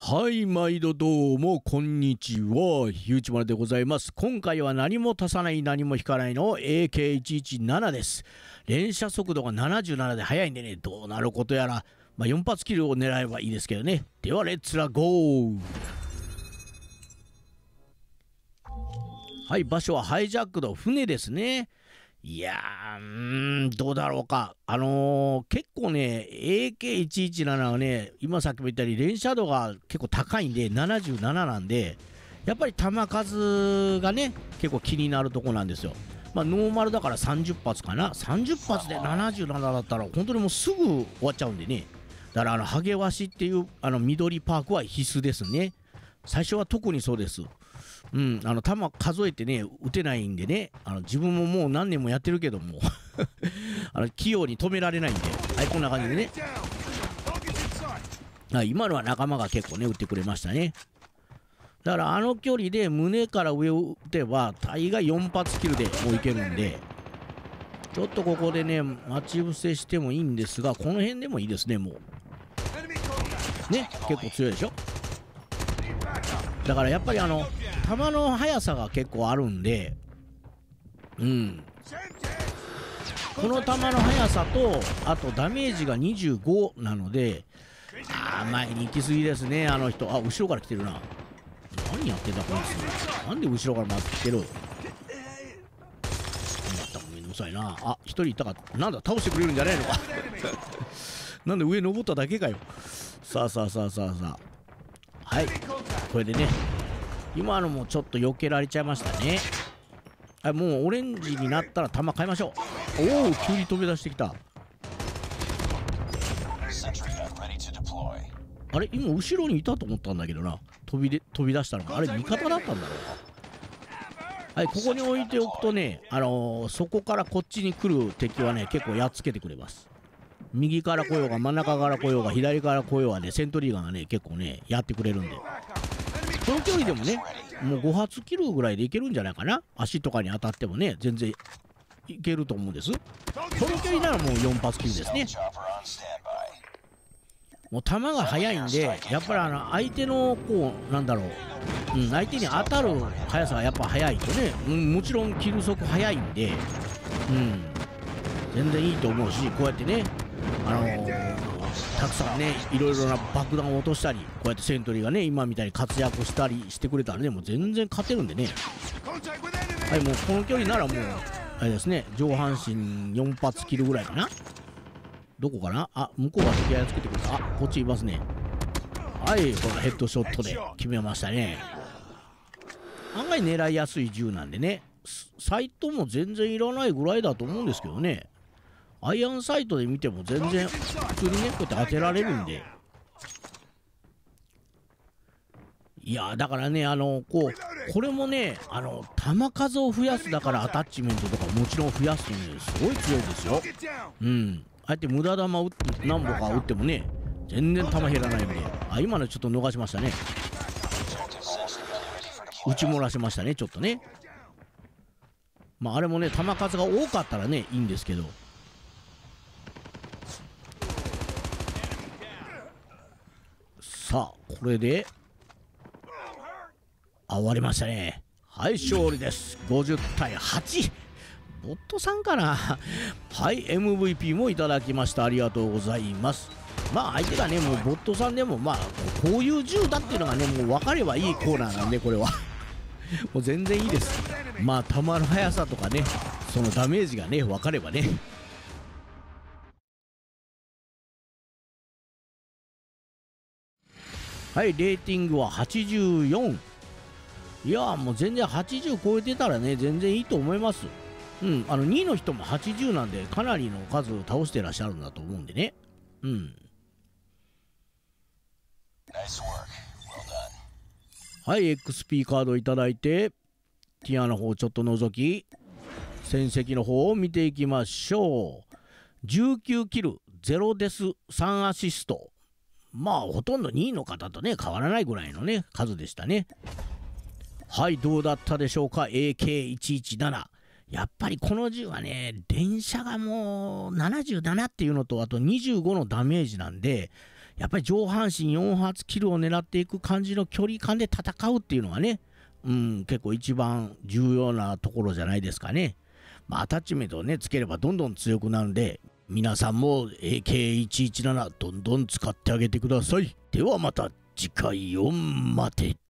はい、毎度どうも、こんにちは。ゆうちまるでございます。今回は何も足さない、何も引かないの AK117 です。連射速度が77で速いんでね、どうなることやら、4発キルを狙えばいいですけどね。では、レッツラゴー。はい、場所はハイジャックの船ですね。いやー、どうだろうか。結構ね、AK117 はね、今さっきも言ったように連射度が結構高いんで、77なんで、やっぱり弾数がね、結構気になるとこなんですよ。ノーマルだから30発かな。30発で77だったら、本当にもうすぐ終わっちゃうんでね。だからハゲワシっていう、緑パークは必須ですね。最初は特にそうです。弾数えてね、撃てないんでね、自分ももう何年もやってるけども、器用に止められないんで、はい、こんな感じでね。今のは仲間が結構ね、撃ってくれましたね。だから距離で胸から上を撃てば、大概4発キルでもういけるんで、ちょっとここでね、待ち伏せしてもいいんですが、この辺でもいいですね、もう。ね、結構強いでしょ。だからやっぱり弾の速さが結構あるんで、この弾の速さと、あとダメージが25なので、前に行き過ぎですね、あの人。後ろから来てるな。何やってんだ、こいつ。なんで後ろから回ってきてる。まったくめんどくさいな。一人いたか。なんだ、倒してくれるんじゃないのか。なんで上登っただけかよ。さあ。はい。これでね、今のもちょっと避けられちゃいましたね。もうオレンジになったら弾変えましょう。おお、急に飛び出してきた。あれ、今後ろにいたと思ったんだけどな。飛び出したのが。あれ、味方だったんだろうか。はい、ここに置いておくとね、そこからこっちに来る敵はね、結構やっつけてくれます。右から来ようが、真ん中から来ようが、左から来ようがね、セントリーガンがね、結構ね、やってくれるんで。この距離でもね、もう5発キルぐらいでいけるんじゃないかな。足とかに当たってもね、全然いけると思うんです。この距離ならもう4発キルですね。もう弾が速いんで、やっぱり相手の、なんだろう、相手に当たる速さがやっぱ速いとね、もちろんキル速速いんで、全然いいと思うし、こうやってね、たくさんね、いろいろな爆弾を落としたり、こうやってセントリーがね、今みたいに活躍したりしてくれたらね、もう全然勝てるんでね。はい、もうこの距離ならもう、あれですね、上半身4発切るぐらいかな。どこかな。向こうが敵やっつけてくれた。こっちいますね。はい、このヘッドショットで決めましたね。案外狙いやすい銃なんでね、サイトも全然いらないぐらいだと思うんですけどね。アイアンサイトで見ても全然普通にね、こうやって当てられるんで。いやだからね、これもね、弾数を増やすだからアタッチメントとかもちろん増やすんですごい強いですよ。ああやって無駄弾何本か撃ってもね、全然弾減らないんで。今のちょっと逃しましたね。撃ち漏らしましたね、ちょっとね。あれもね、弾数が多かったらね、いいんですけど。さあ、これで、終わりましたね。はい、勝利です。50対8。ボットさんかな。はい、MVP もいただきました。ありがとうございます。相手がね、もうボットさんでも、こういう銃だっていうのがね、もう分かればいいコーナーなんで、これは。もう全然いいです。弾の速さとかね、そのダメージがね、分かればね。はい、レーティングは84。いやもう全然80超えてたらね、全然いいと思います。2位の人も80なんで、かなりの数を倒してらっしゃるんだと思うんでね。はい、XP カードいただいて、ティアの方ちょっと覗き、戦績の方を見ていきましょう。19キル、0デス、3アシスト。ほとんど2位の方とね、変わらないぐらいのね、数でしたね。はい、どうだったでしょうか。 AK117。やっぱりこの銃はね、連射がもう77っていうのと、あと25のダメージなんで、 やっぱり上半身4発キルを狙っていく感じの距離感で戦うっていうのがね、結構一番重要なところじゃないですかね。アタッチメントをねつければどんどん強くなるんで、皆さんも AK117 どんどん使ってあげてください。ではまた次回を待て。